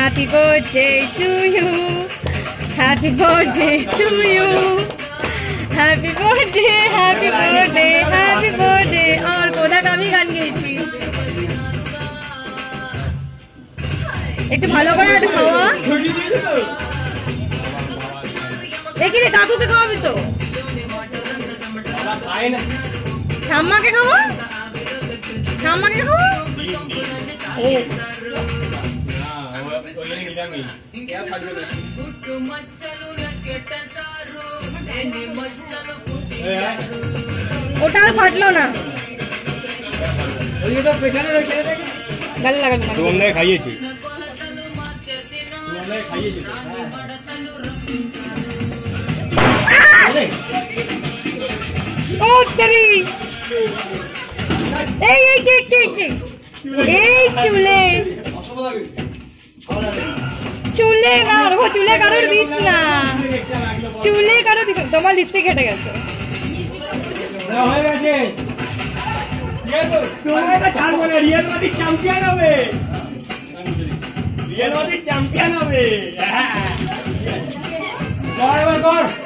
Happy birthday to you. Happy birthday to you. Happy birthday, happy birthday, happy birthday. और कोदा का भी गान गेছি। একটু ভালো করে একটু খাওয়া। দেখি রে কাকুকে খাওয়াবি তো। খায় না। ঠাম্মাকে খাওয়া? ঠাম্মাকে খাওয়া? ও ওটা ফাটলো না গালে লাগানো না তোমরা খাইয়েছি ও তেরি এই চুলে চুলে না ও চুলে কারোর দিস না চুলে কারোর দিস তোমার লিপস্টিক কেটে গেছে হয়ে গেছে তোমার এটা ছাড়বো না রিয়েল মাদ্রিদ চ্যাম্পিয়ন হবে রিয়েল মাদ্রিদ চ্যাম্পিয়ন হবে কর